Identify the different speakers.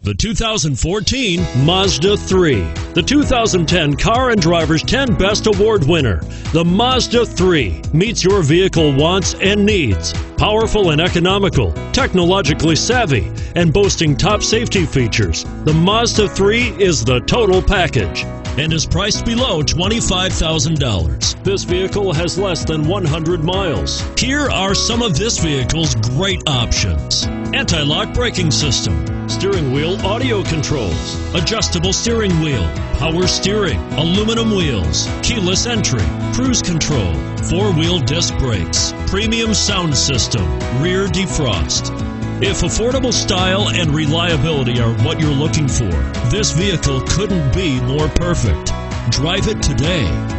Speaker 1: The 2014 Mazda 3. The 2010 Car and Driver's 10 Best Award winner, the Mazda 3, meets your vehicle wants and needs. Powerful and economical, technologically savvy, and boasting top safety features, the Mazda 3 is the total package and is priced below $25,000. This vehicle has less than 100 miles. Here are some of this vehicle's great options: anti-lock braking system, steering wheel audio controls, adjustable steering wheel, power steering, aluminum wheels, keyless entry, cruise control, four-wheel disc brakes, premium sound system, rear defrost. If affordable style and reliability are what you're looking for, this vehicle couldn't be more perfect. Drive it today.